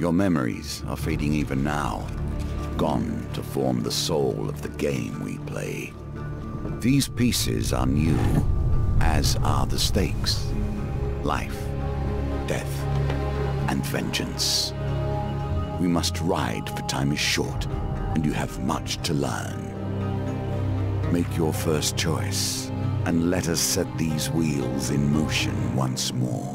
Your memories are fading even now, gone to form the soul of the game we play. These pieces are new, as are the stakes. Life, death, and vengeance. We must ride, for time is short, and you have much to learn. Make your first choice, and let us set these wheels in motion once more.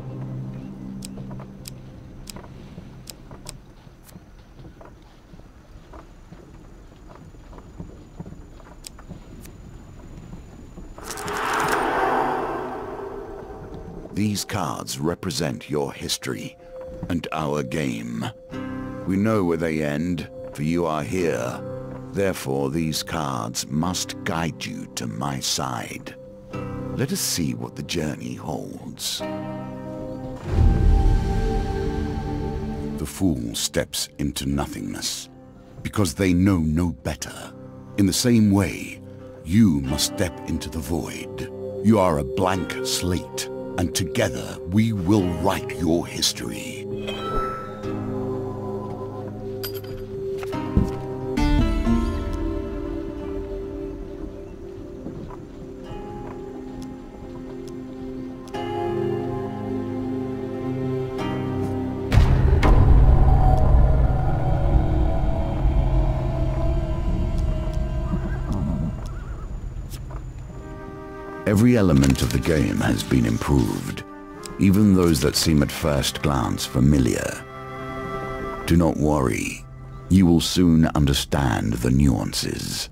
These cards represent your history and our game. We know where they end, for you are here. Therefore, these cards must guide you to my side. Let us see what the journey holds. The fool steps into nothingness, because they know no better. In the same way, you must step into the void. You are a blank slate, and together we will write your history. Every element of the game has been improved, even those that seem at first glance familiar. Do not worry, you will soon understand the nuances.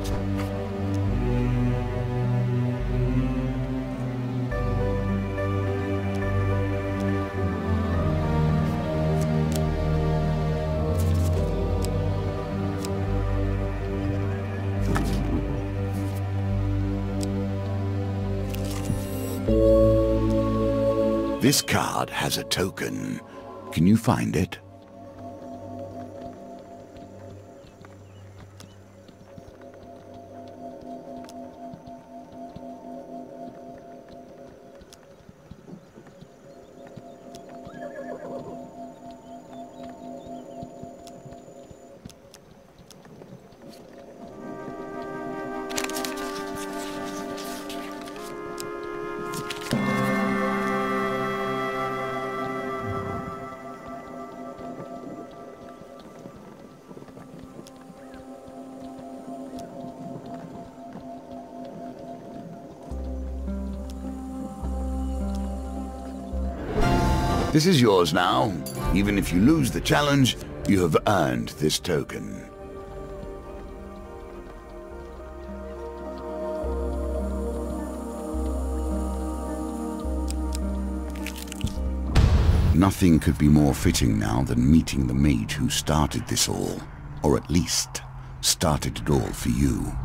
This card has a token. Can you find it? This is yours now. Even if you lose the challenge, you have earned this token. Nothing could be more fitting now than meeting the mage who started this all, or at least started it all for you.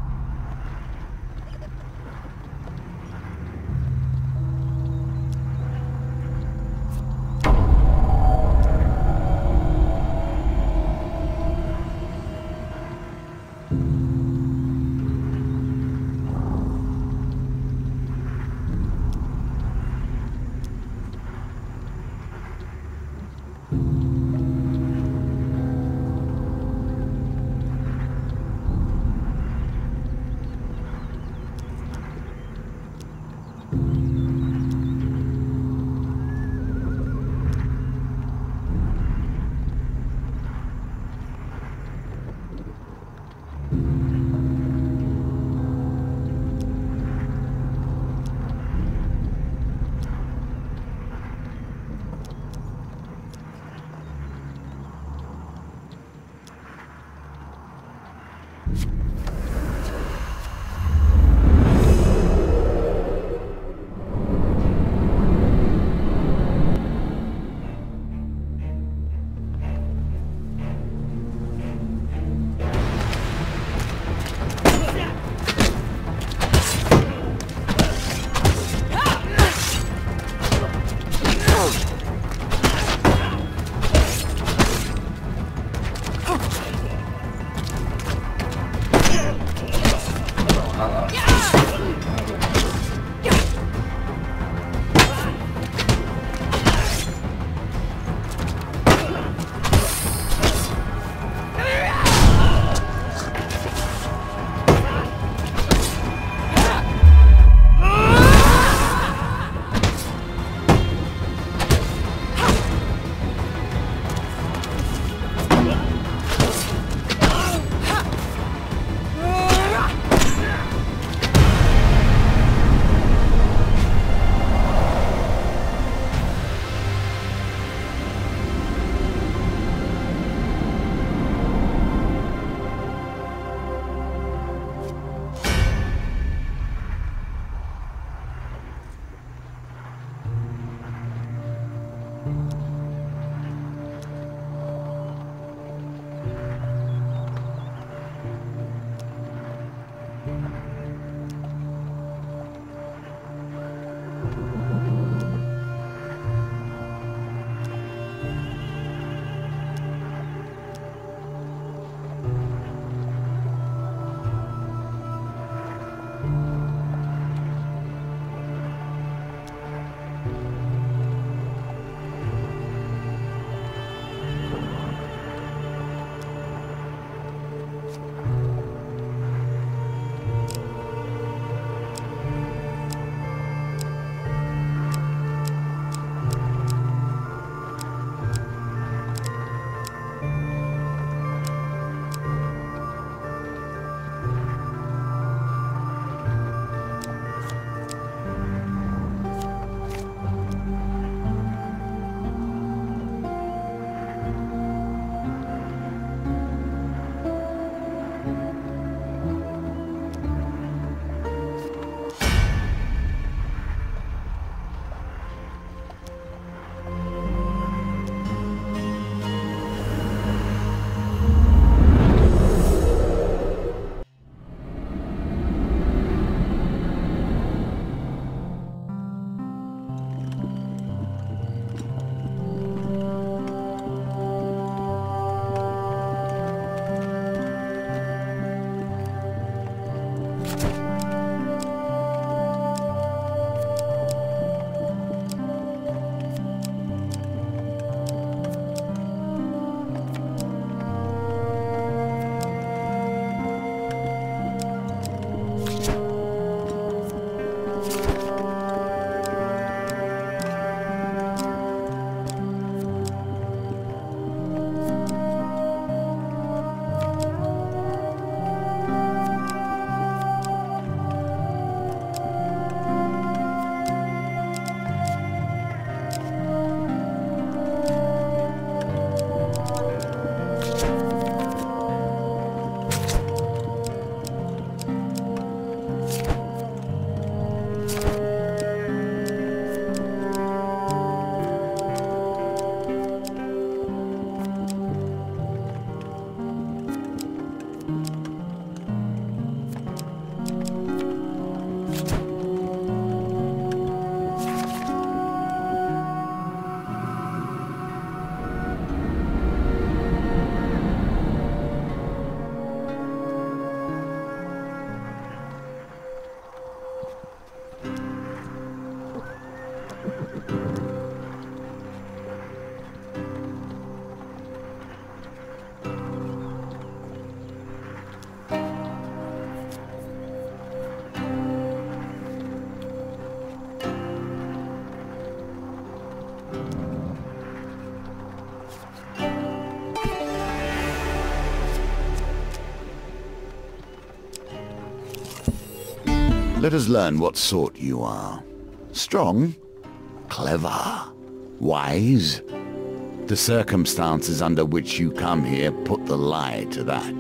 Let us learn what sort you are. Strong? Clever? Wise? The circumstances under which you come here put the lie to that.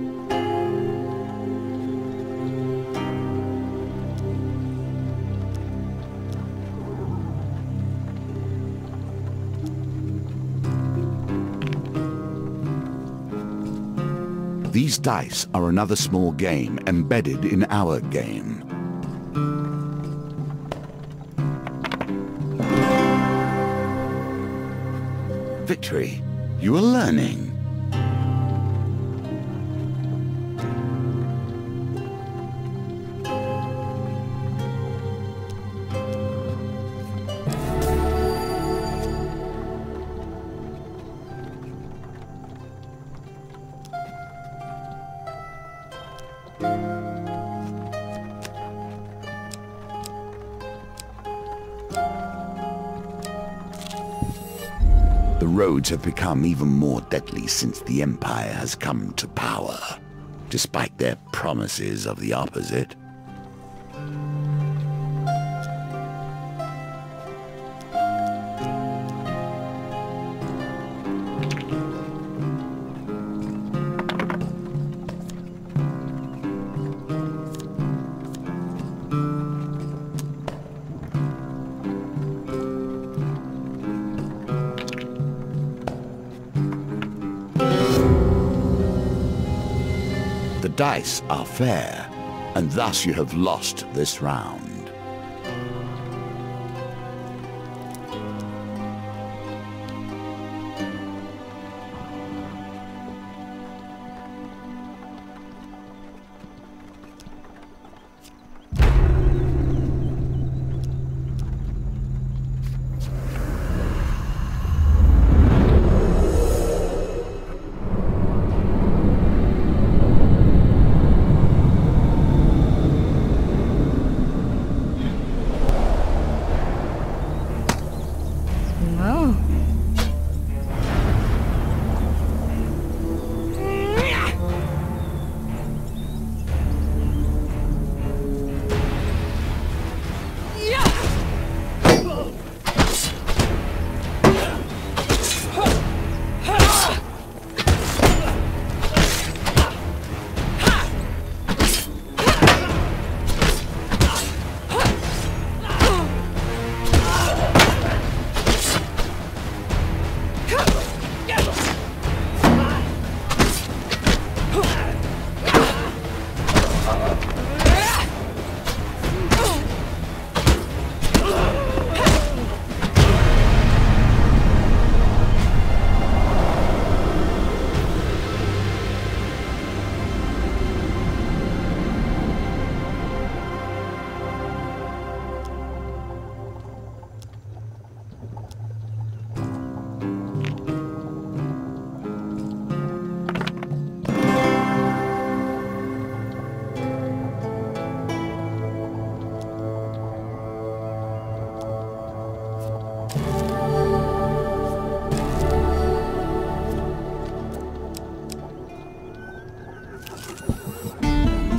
These dice are another small game embedded in our game. Victory, you are learning. The roads have become even more deadly since the Empire has come to power, despite their promises of the opposite. The dice are fair, and thus you have lost this round.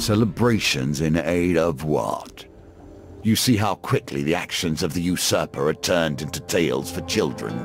Celebrations in aid of what? You see how quickly the actions of the usurper are turned into tales for children.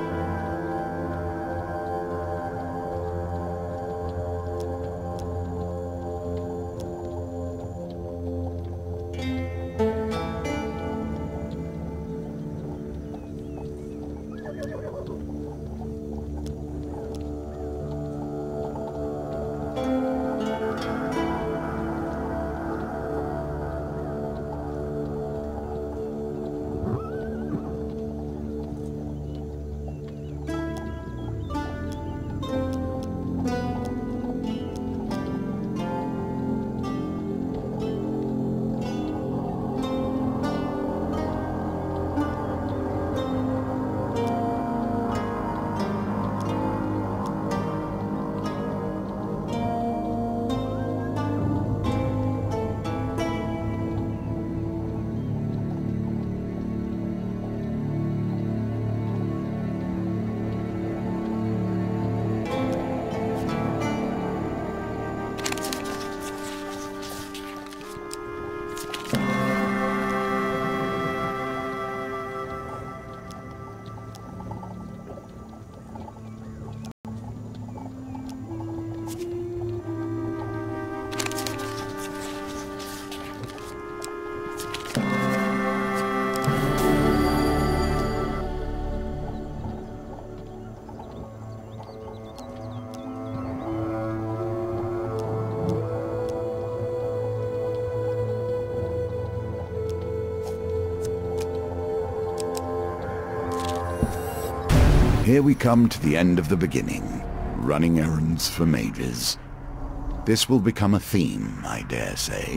Here we come to the end of the beginning, running errands for mages. This will become a theme, I dare say.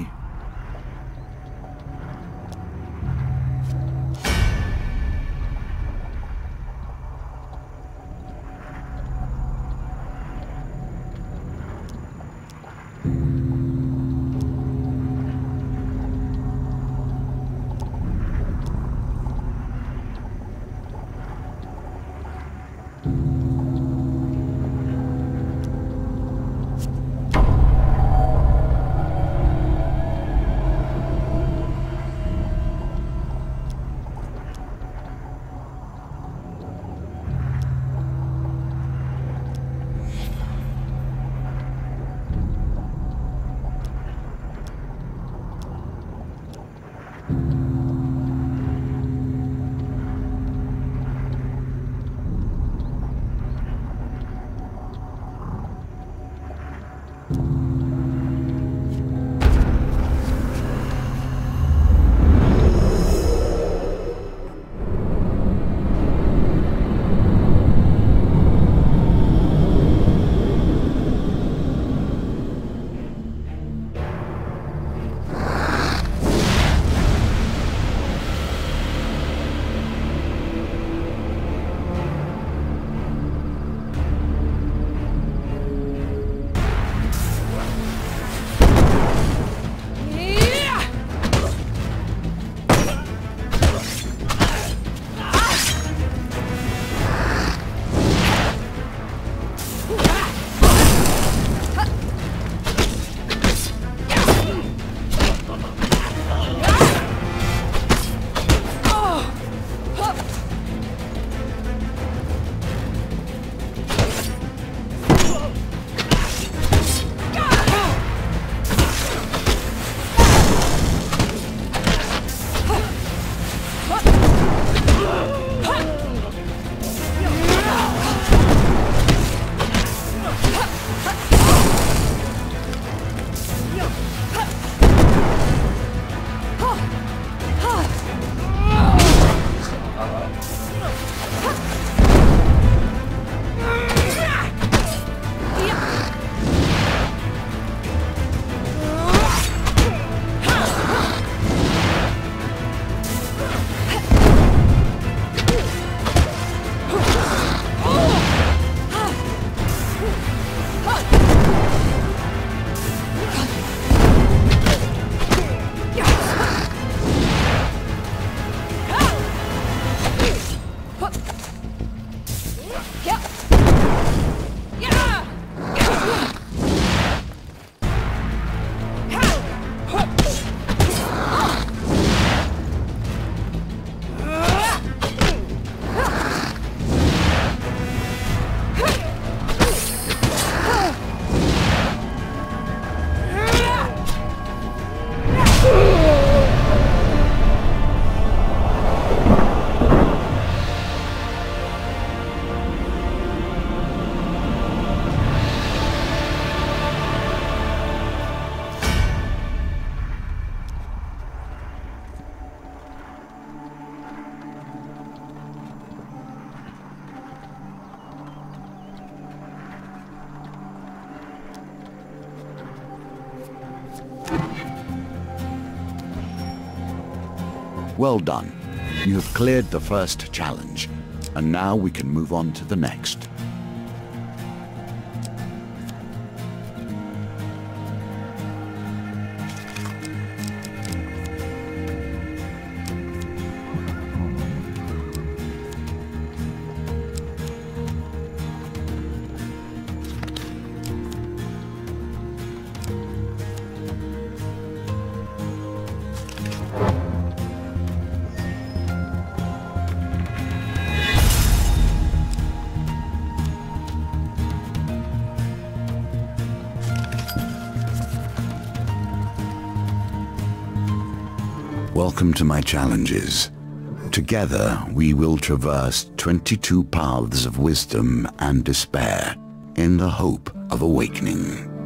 Well done. You have cleared the first challenge, and now we can move on to the next. Welcome to my challenges. Together, we will traverse 22 paths of wisdom and despair in the hope of awakening.